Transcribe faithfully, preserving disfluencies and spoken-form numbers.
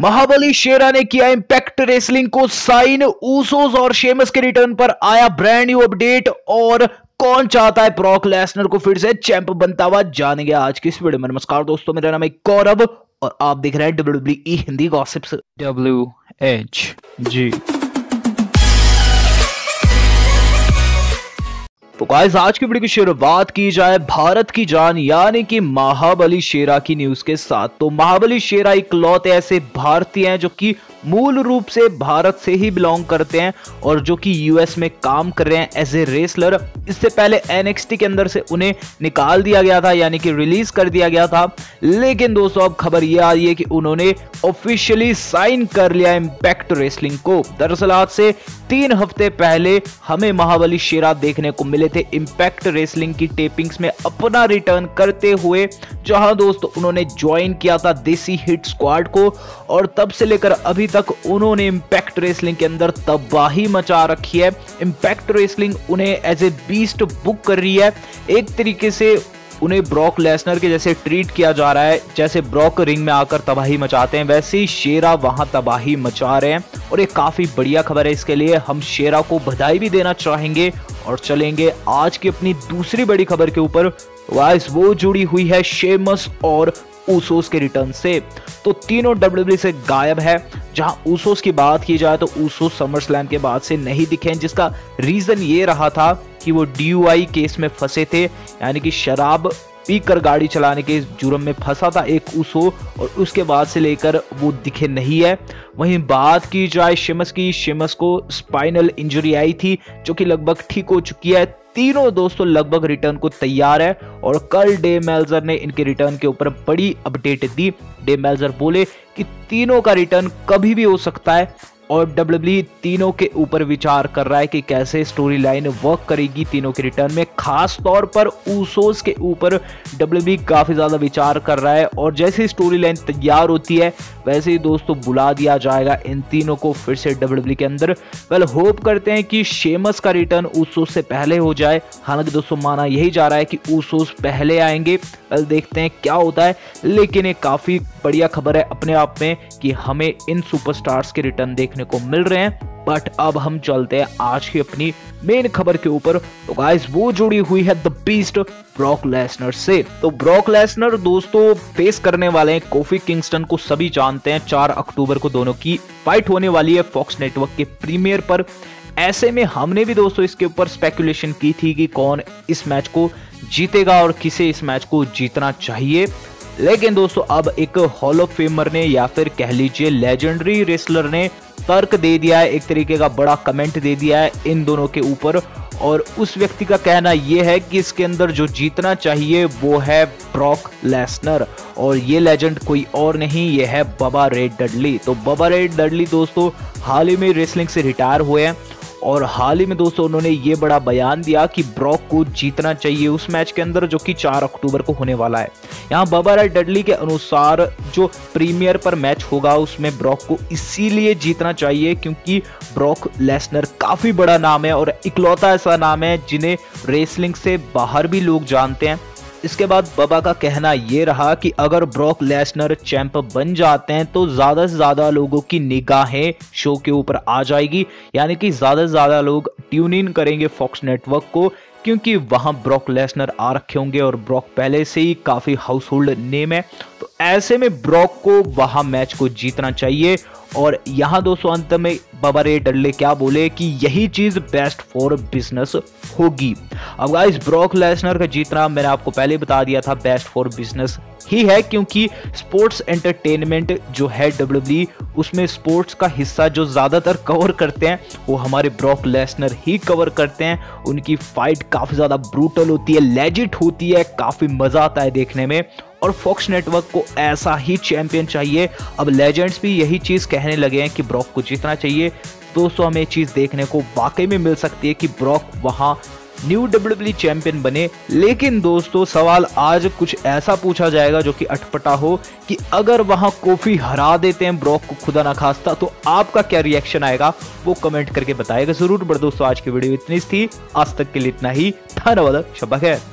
महाबली शेरा ने किया Impact Wrestling को साइन। ऊसोस और शेमस के रिटर्न पर आया ब्रांड न्यू अपडेट। और कौन चाहता है ब्रॉक लेसनर को फिर से चैंप बनता हुआ, जानेंगे आज की इस वीडियो में। नमस्कार दोस्तों, मेरा नाम है गौरव और आप देख रहे हैं W W E Hindi gossips. W H G. तो गाइस, आज की वीडियो की शुरुआत की जाए भारत की जान यानी कि महाबली शेरा की न्यूज के साथ। तो महाबली शेरा इकलौते ऐसे भारतीय हैं जो कि मूल रूप से भारत से ही बिलोंग करते हैं और जो कि यूएस में काम कर रहे हैं एज ए रेसलर। इससे पहले एनएक्सटी के अंदर से उन्हें निकाल दिया गया था, यानी कि रिलीज कर दिया गया था। लेकिन दोस्तों, अब खबर यह आ रही है कि उन्होंने ऑफिशियली साइन कर लिया इंपैक्ट रेसलिंग को। दरअसल आज से तीन हफ्ते पहले हमें महाबली शेरा देखने को मिले थे इंपैक्ट रेसलिंग की टेपिंग्स में अपना रिटर्न करते हुए, जहां दोस्तों उन्होंने ज्वाइन किया था देसी हिट स्क्वाड को। और तब से लेकर अभी तक उन्होंने इंपैक्ट रेसलिंग के अंदर तबाही मचा रखी है। इंपैक्ट रेसलिंग उन्हें एज ए बीस्ट बुक कर रही है। एक तरीके से उन्हें ब्रॉक लेसनर के जैसे ट्रीट किया जा रहा है। जैसे ब्रॉक रिंग में आकर तबाही मचाते हैं, वैसे ही शेरा वहां तबाही मचा रहे हैं। और ये काफी बढ़िया खबर है, इसके लिए हम शेरा को बधाई भी देना चाहेंगे। और चलेंगे आज की अपनी दूसरी बड़ी खबर के ऊपर। वाइस वो जुड़ी हुई है शेमस और ऊसोस के रिटर्न से। तो तीनों डब्ल्यू डब्ल्यू से गायब है। जहां ऊसोस की बात की जाए तो ऊसोस समर स्लैम के बाद से नहीं दिखे, जिसका रीजन ये रहा था कि वो डीयूआई केस में फंसे थे, यानी कि शराब पीकर गाड़ी चलाने के जुर्म में फंसा था एक ऊसो, और उसके बाद से लेकर वो दिखे नहीं है। वहीं बात की जाए शेमस की, शेमस को स्पाइनल इंजरी आई थी जो कि लगभग ठीक हो चुकी है। तीनों दोस्तों लगभग रिटर्न को तैयार है और कल डे मेल्जर ने इनके रिटर्न के ऊपर बड़ी अपडेट दी। डे मेल्जर बोले कि तीनों का रिटर्न कभी भी हो सकता है और डब्ल्यू डब्ल्यू ई तीनों के ऊपर विचार कर रहा है कि कैसे स्टोरी लाइन वर्क करेगी तीनों के रिटर्न में। खास तौर पर ऊसोस के ऊपर डब्ल्यू डब्ल्यू ई काफी ज्यादा विचार कर रहा है और जैसे स्टोरी लाइन तैयार होती है वैसे ही दोस्तों बुला दिया जाएगा इन तीनों को फिर से डब्ल्यू डब्ल्यू ई के अंदर। वेल होप करते हैं कि शेमस का रिटर्न ऊसोस से पहले हो जाए। हालांकि दोस्तों माना यही जा रहा है कि ऊसोस पहले आएंगे। वेल देखते हैं क्या होता है, लेकिन एक काफी बढ़िया खबर है अपने आप में कि हमें इन सुपरस्टार्स के रिटर्न देखने को मिल रहे हैं। बट अब हम चलते हैं आज की अपनी मेन खबर के ऊपर। तो गाइस, वो जुड़ी हुई है द बीस्ट ब्रॉक लेसनर से। तो ब्रॉक लेसनर दोस्तों फेस करने वाले हैं कोफी किंगस्टन को, सभी जानते हैं। चार अक्टूबर को दोनों की फाइट होने वाली है फॉक्स नेटवर्क के प्रीमियर पर। ऐसे में हमने भी दोस्तों इसके ऊपर स्पेकुलेशन की थी कि कौन इस मैच को जीतेगा और किसे इस मैच को जीतना चाहिए। लेकिन दोस्तों अब एक हॉल ऑफ फेमर ने या फिर कह लीजिए लेजेंडरी रेसलर ने तर्क दे दिया है, एक तरीके का बड़ा कमेंट दे दिया है इन दोनों के ऊपर। और उस व्यक्ति का कहना यह है कि इसके अंदर जो जीतना चाहिए वो है ब्रॉक लेसनर, और ये लेजेंड कोई और नहीं, ये है बबा रे डडली। तो बबा रे डडली दोस्तों हाल ही में रेसलिंग से रिटायर हुए हैं और हाल ही में दोस्तों उन्होंने ये बड़ा बयान दिया कि ब्रॉक को जीतना चाहिए उस मैच के अंदर जो कि चार अक्टूबर को होने वाला है। यहाँ बबा रे डडली के अनुसार जो प्रीमियर पर मैच होगा उसमें ब्रॉक को इसीलिए जीतना चाहिए क्योंकि ब्रॉक लेसनर काफी बड़ा नाम है और इकलौता ऐसा नाम है जिन्हें रेसलिंग से बाहर भी लोग जानते हैं। इसके बाद बबा का कहना यह रहा कि अगर ब्रॉक लेसनर चैंप बन जाते हैं तो ज्यादा से ज्यादा लोगों की निगाहें शो के ऊपर आ जाएगी, यानी कि ज्यादा से ज्यादा लोग ट्यून इन करेंगे फॉक्स नेटवर्क को क्योंकि वहां ब्रॉक लेसनर आ रखे होंगे और ब्रॉक पहले से ही काफी हाउस होल्ड नेम है। तो ऐसे में ब्रॉक को वहां मैच को जीतना चाहिए। और यहां दोस्तों अंत में बबा रे डडले क्या बोले कि यही चीज बेस्ट फॉर बिजनेस होगी। अब गाइस, ब्रॉक लेसनर का जीतना मैंने आपको पहले बता दिया था बेस्ट फॉर बिजनेस ही है क्योंकि स्पोर्ट्स एंटरटेनमेंट जो है डब्ल्यू डब्ल्यू ई उसमें स्पोर्ट्स का हिस्सा जो ज्यादातर कवर करते हैं वो हमारे ब्रॉक लेसनर ही कवर करते हैं। उनकी फाइट काफी ज्यादा ब्रूटल होती है, लेजिट होती है, काफी मजा आता है देखने में और फॉक्स नेटवर्क को ऐसा ही चैंपियन चाहिए। अब लेजेंड्स भी यही चीज कहने लगे हैं कि ब्रॉक को जीतना चाहिए। दोस्तों हमें चीज देखने को वाकई में मिल सकती है कि ब्रॉक वहां new W W E champion बने। लेकिन दोस्तों सवाल आज कुछ ऐसा पूछा जाएगा जो कि अटपटा हो कि अगर वहां कोफी हरा देते हैं ब्रॉक को खुदा ना खास्ता, तो आपका क्या रिएक्शन आएगा वो कमेंट करके बताएगा जरूर। बट दोस्तों आज की वीडियो इतनी थी, आज तक के लिए इतना ही। धन्यवाद, शब्बा खैर।